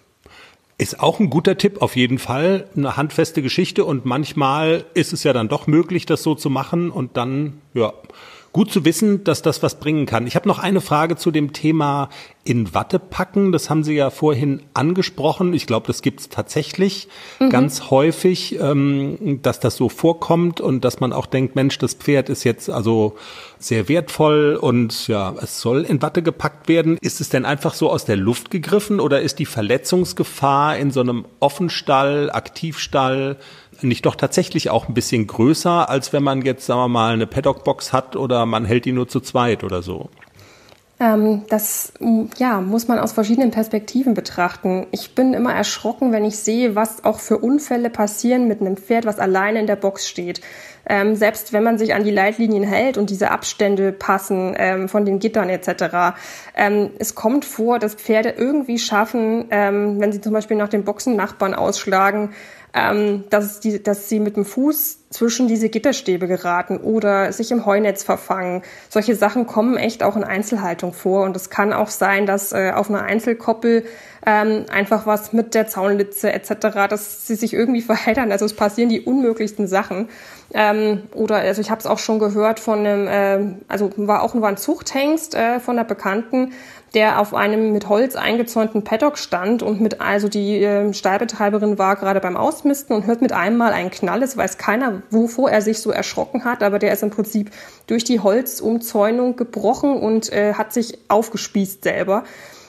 Ist auch ein guter Tipp, auf jeden Fall. Eine handfeste Geschichte und manchmal ist es ja dann doch möglich, das so zu machen und dann, ja, gut zu wissen, dass das was bringen kann. Ich habe noch eine Frage zu dem Thema in Watte packen. Das haben Sie ja vorhin angesprochen. Ich glaube, das gibt's tatsächlich mhm. ganz häufig, ähm, dass das so vorkommt und dass man auch denkt, Mensch, das Pferd ist jetzt also sehr wertvoll und ja, es soll in Watte gepackt werden. Ist es denn einfach so aus der Luft gegriffen oder ist die Verletzungsgefahr in so einem Offenstall, Aktivstall nicht doch tatsächlich auch ein bisschen größer, als wenn man jetzt, sagen wir mal, eine Paddock-Box hat oder man hält die nur zu zweit oder so? Ähm, das ja, muss man aus verschiedenen Perspektiven betrachten. Ich bin immer erschrocken, wenn ich sehe, was auch für Unfälle passieren mit einem Pferd, was alleine in der Box steht. Ähm, selbst wenn man sich an die Leitlinien hält und diese Abstände passen ähm, von den Gittern et cetera. Ähm, es kommt vor, dass Pferde irgendwie schaffen, ähm, wenn sie zum Beispiel nach den Boxennachbarn ausschlagen, ähm, dass, die, dass sie mit dem Fuß zwischen diese Gitterstäbe geraten oder sich im Heunetz verfangen. Solche Sachen kommen echt auch in Einzelhaltung vor und es kann auch sein, dass äh, auf einer Einzelkoppel ähm, einfach was mit der Zaunlitze et cetera, dass sie sich irgendwie verheddern. Also es passieren die unmöglichsten Sachen. Ähm, oder also ich habe es auch schon gehört von einem, äh, also war auch war ein Zuchthengst äh, von einer Bekannten, der auf einem mit Holz eingezäunten Paddock stand und mit, also die äh, Stallbetreiberin war gerade beim Ausmisten und hört mit einem Mal einen Knall. Es weiß keiner, wovor er sich so erschrocken hat, aber der ist im Prinzip durch die Holzumzäunung gebrochen und äh, hat sich aufgespießt selber.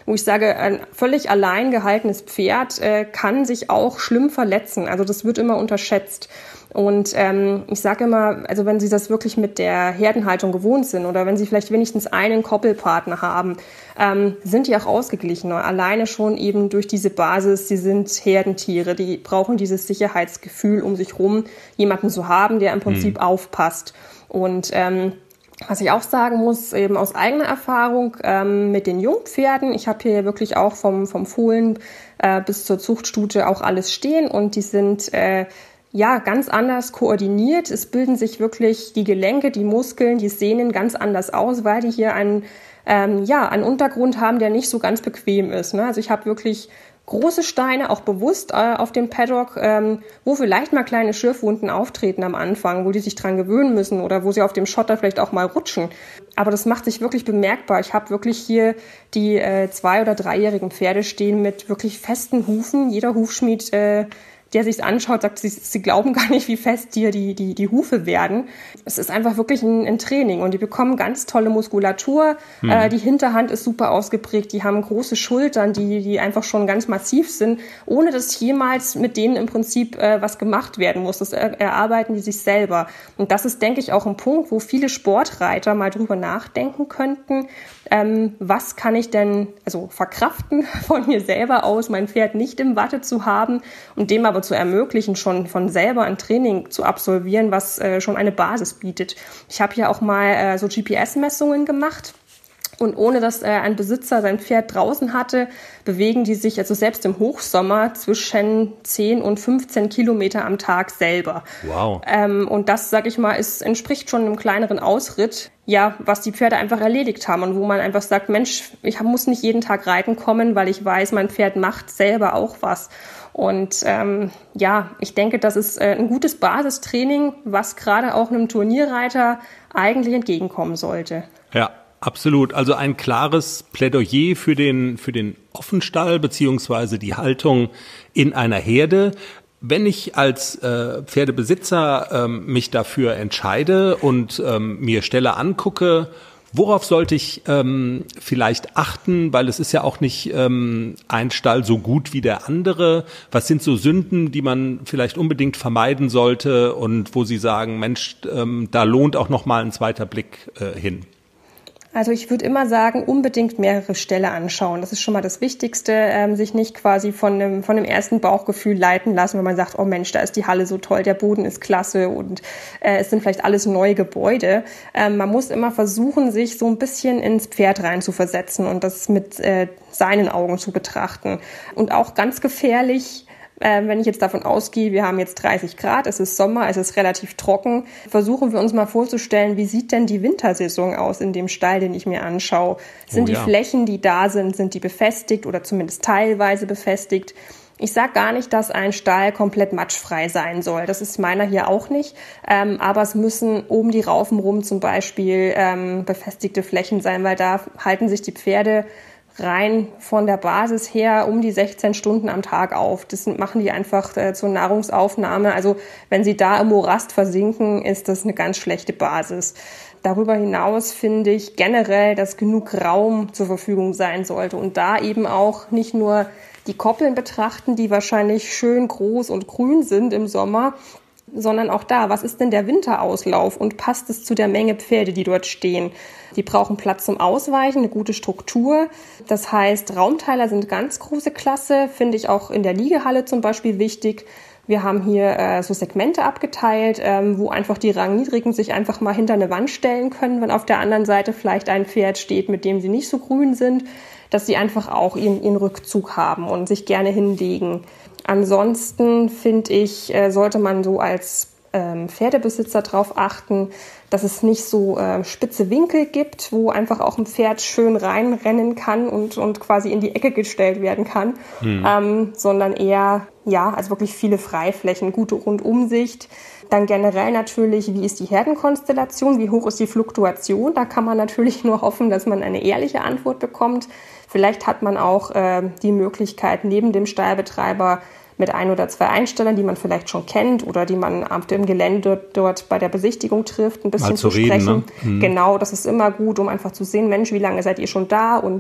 wo ich sage, ein völlig allein gehaltenes Pferd äh, kann sich auch schlimm verletzen. Also das wird immer unterschätzt. Und ähm, ich sage immer, also wenn Sie das wirklich mit der Herdenhaltung gewohnt sind oder wenn Sie vielleicht wenigstens einen Koppelpartner haben, ähm, sind die auch ausgeglichener. Alleine schon eben durch diese Basis, sie sind Herdentiere, die brauchen dieses Sicherheitsgefühl um sich rum, jemanden zu haben, der im Prinzip mhm. aufpasst. Und ähm, was ich auch sagen muss, eben aus eigener Erfahrung ähm, mit den Jungpferden, ich habe hier wirklich auch vom, vom Fohlen äh, bis zur Zuchtstute auch alles stehen und die sind äh, ja ganz anders koordiniert. Es bilden sich wirklich die Gelenke, die Muskeln, die Sehnen ganz anders aus, weil die hier einen, ähm, ja, einen Untergrund haben, der nicht so ganz bequem ist. Ne? Also ich habe wirklich große Steine, auch bewusst äh, auf dem Paddock, ähm, wo vielleicht mal kleine Schürfwunden auftreten am Anfang, wo die sich dran gewöhnen müssen oder wo sie auf dem Schotter vielleicht auch mal rutschen. Aber das macht sich wirklich bemerkbar. Ich habe wirklich hier die äh, zwei- oder dreijährigen Pferde stehen mit wirklich festen Hufen. Jeder Hufschmied, äh, der sich's anschaut, sagt, sie, sie glauben gar nicht, wie fest dir die, die, die Hufe werden. Es ist einfach wirklich ein, ein Training und die bekommen ganz tolle Muskulatur. Mhm. Äh, die Hinterhand ist super ausgeprägt. Die haben große Schultern, die, die einfach schon ganz massiv sind, ohne dass jemals mit denen im Prinzip äh, was gemacht werden muss. Das er, erarbeiten die sich selber. Und das ist, denke ich, auch ein Punkt, wo viele Sportreiter mal drüber nachdenken könnten. Ähm, was kann ich denn also verkraften von mir selber aus, mein Pferd nicht im Watte zu haben und dem aber zu ermöglichen, schon von selber ein Training zu absolvieren, was äh, schon eine Basis bietet. Ich habe ja auch mal äh, so G P S-Messungen gemacht. Und ohne dass äh, ein Besitzer sein Pferd draußen hatte, bewegen die sich also selbst im Hochsommer zwischen zehn und fünfzehn Kilometer am Tag selber. Wow. Ähm, und das, sag ich mal, ist, entspricht schon einem kleineren Ausritt, ja, was die Pferde einfach erledigt haben und wo man einfach sagt, Mensch, ich muss nicht jeden Tag reiten kommen, weil ich weiß, mein Pferd macht selber auch was. Und ähm, ja, ich denke, das ist äh, ein gutes Basistraining, was gerade auch einem Turnierreiter eigentlich entgegenkommen sollte. Ja. Absolut. Also ein klares Plädoyer für den, für den Offenstall beziehungsweise die Haltung in einer Herde. Wenn ich als äh, Pferdebesitzer ähm, mich dafür entscheide und ähm, mir Ställe angucke, worauf sollte ich ähm, vielleicht achten? Weil es ist ja auch nicht ähm, ein Stall so gut wie der andere. Was sind so Sünden, die man vielleicht unbedingt vermeiden sollte und wo Sie sagen, Mensch, ähm, da lohnt auch noch mal ein zweiter Blick äh, hin? Also ich würde immer sagen, unbedingt mehrere Ställe anschauen. Das ist schon mal das Wichtigste, ähm, sich nicht quasi von dem, von dem ersten Bauchgefühl leiten lassen, wenn man sagt, oh Mensch, da ist die Halle so toll, der Boden ist klasse und äh, es sind vielleicht alles neue Gebäude. Ähm, man muss immer versuchen, sich so ein bisschen ins Pferd rein zu versetzen und das mit äh, seinen Augen zu betrachten. Und auch ganz gefährlich, Ähm, wenn ich jetzt davon ausgehe, wir haben jetzt dreißig Grad, es ist Sommer, es ist relativ trocken, versuchen wir uns mal vorzustellen, wie sieht denn die Wintersaison aus in dem Stall, den ich mir anschaue? Sind oh, ja. die Flächen, die da sind, sind die befestigt oder zumindest teilweise befestigt? Ich sage gar nicht, dass ein Stall komplett matschfrei sein soll. Das ist meiner hier auch nicht. Ähm, aber es müssen oben die Raufen rum zum Beispiel ähm, befestigte Flächen sein, weil da halten sich die Pferde rein von der Basis her um die sechzehn Stunden am Tag auf. Das machen die einfach äh, zur Nahrungsaufnahme. Also wenn sie da im Morast versinken, ist das eine ganz schlechte Basis. Darüber hinaus finde ich generell, dass genug Raum zur Verfügung sein sollte und da eben auch nicht nur die Koppeln betrachten, die wahrscheinlich schön groß und grün sind im Sommer, sondern auch da, was ist denn der Winterauslauf und passt es zu der Menge Pferde, die dort stehen? Die brauchen Platz zum Ausweichen, eine gute Struktur. Das heißt, Raumteiler sind ganz große Klasse, finde ich auch in der Liegehalle zum Beispiel wichtig. Wir haben hier äh, so Segmente abgeteilt, ähm, wo einfach die Rangniedrigen sich einfach mal hinter eine Wand stellen können, wenn auf der anderen Seite vielleicht ein Pferd steht, mit dem sie nicht so grün sind, dass sie einfach auch ihren, ihren Rückzug haben und sich gerne hinlegen. Ansonsten finde ich, äh, sollte man so als ähm, Pferdebesitzer darauf achten, dass es nicht so äh, spitze Winkel gibt, wo einfach auch ein Pferd schön reinrennen kann und, und quasi in die Ecke gestellt werden kann, mhm. ähm, sondern eher, ja, also wirklich viele Freiflächen, gute Rundumsicht. Dann generell natürlich, wie ist die Herdenkonstellation, wie hoch ist die Fluktuation? Da kann man natürlich nur hoffen, dass man eine ehrliche Antwort bekommt. Vielleicht hat man auch äh, die Möglichkeit, neben dem Stallbetreiber mit ein oder zwei Einstellern, die man vielleicht schon kennt oder die man auf dem Gelände dort bei der Besichtigung trifft, ein bisschen Mal zu, zu reden, sprechen. Ne? Mhm. Genau, das ist immer gut, um einfach zu sehen, Mensch, wie lange seid ihr schon da und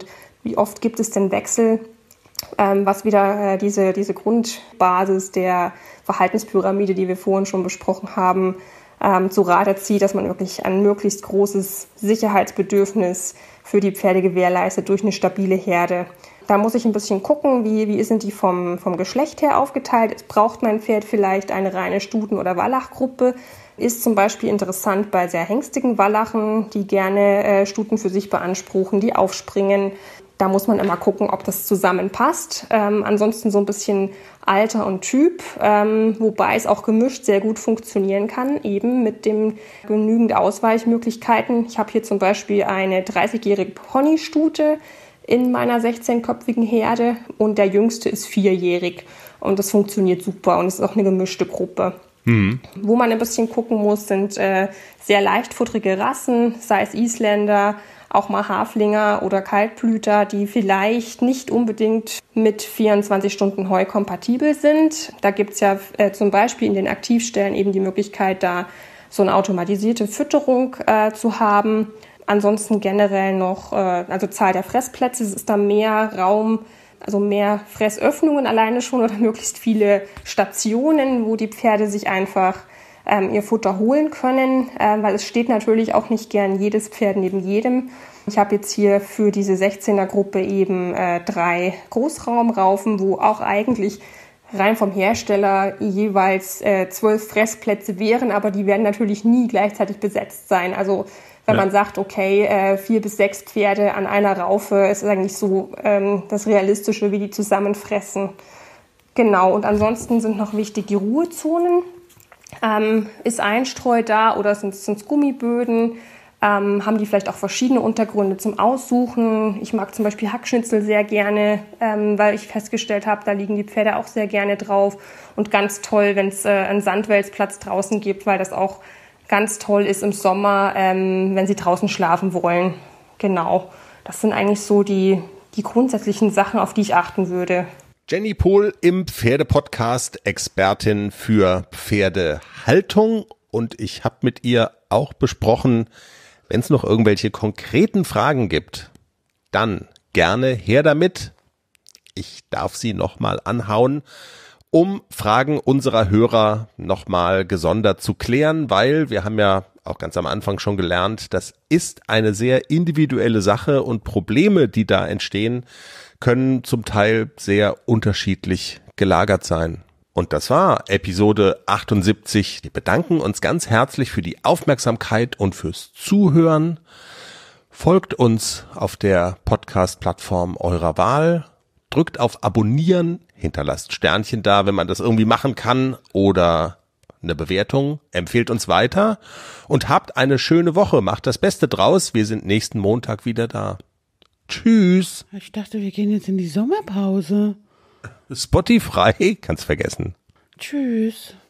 wie oft gibt es denn Wechsel, ähm, was wieder äh, diese, diese Grundbasis der Verhaltenspyramide, die wir vorhin schon besprochen haben, ähm, zu Rate zieht, dass man wirklich ein möglichst großes Sicherheitsbedürfnis für die Pferde gewährleistet durch eine stabile Herde. Da muss ich ein bisschen gucken, wie, wie sind die vom, vom Geschlecht her aufgeteilt. Braucht mein Pferd vielleicht eine reine Stuten- oder Wallachgruppe? Ist zum Beispiel interessant bei sehr hengstigen Wallachen, die gerne äh, Stuten für sich beanspruchen, die aufspringen. Da muss man immer gucken, ob das zusammenpasst. Ähm, ansonsten so ein bisschen Alter und Typ, ähm, wobei es auch gemischt sehr gut funktionieren kann, eben mit dem genügend Ausweichmöglichkeiten. Ich habe hier zum Beispiel eine dreißigjährige Ponystute in meiner sechzehnköpfigen Herde und der jüngste ist vierjährig und das funktioniert super und es ist auch eine gemischte Gruppe. Mhm. Wo man ein bisschen gucken muss, sind äh, sehr leichtfutterige Rassen, sei es Isländer, auch mal Haflinger oder Kaltblüter, die vielleicht nicht unbedingt mit vierundzwanzig Stunden Heu kompatibel sind. Da gibt's ja äh, zum Beispiel in den Aktivstellen eben die Möglichkeit, da so eine automatisierte Fütterung äh, zu haben. Ansonsten generell noch, äh, also Zahl der Fressplätze, es ist da mehr Raum, also mehr Fressöffnungen alleine schon oder möglichst viele Stationen, wo die Pferde sich einfach ähm, ihr Futter holen können, äh, weil es steht natürlich auch nicht gern jedes Pferd neben jedem. Ich habe jetzt hier für diese sechzehner-Gruppe eben äh, drei Großraumraufen, wo auch eigentlich rein vom Hersteller jeweils äh, zwölf Fressplätze wären, aber die werden natürlich nie gleichzeitig besetzt sein. Also wenn ja. man sagt, okay, äh, vier bis sechs Pferde an einer Raufe, ist eigentlich so ähm, das Realistische, wie die zusammenfressen. Genau, und ansonsten sind noch wichtig die Ruhezonen. Ähm, ist Einstreu da oder sind es Gummiböden? Ähm, haben die vielleicht auch verschiedene Untergründe zum Aussuchen? Ich mag zum Beispiel Hackschnitzel sehr gerne, ähm, weil ich festgestellt habe, da liegen die Pferde auch sehr gerne drauf. Und ganz toll, wenn es äh, einen Sandwälzplatz draußen gibt, weil das auch ganz toll ist im Sommer, ähm, wenn sie draußen schlafen wollen. Genau, das sind eigentlich so die, die grundsätzlichen Sachen, auf die ich achten würde. Jenny Pohl im Pferdepodcast, Expertin für Pferdehaltung. Und ich habe mit ihr auch besprochen, wenn es noch irgendwelche konkreten Fragen gibt, dann gerne her damit. Ich darf sie nochmal anhauen, um Fragen unserer Hörer nochmal gesondert zu klären, weil wir haben ja auch ganz am Anfang schon gelernt, das ist eine sehr individuelle Sache und Probleme, die da entstehen, können zum Teil sehr unterschiedlich gelagert sein. Und das war Episode achtundsiebzig. Wir bedanken uns ganz herzlich für die Aufmerksamkeit und fürs Zuhören. Folgt uns auf der Podcast-Plattform eurer Wahl. Drückt auf Abonnieren, hinterlasst Sternchen da, wenn man das irgendwie machen kann, oder eine Bewertung. Empfehlt uns weiter und habt eine schöne Woche. Macht das Beste draus. Wir sind nächsten Montag wieder da. Tschüss. Ich dachte, wir gehen jetzt in die Sommerpause. Spotify, kannst vergessen. Tschüss.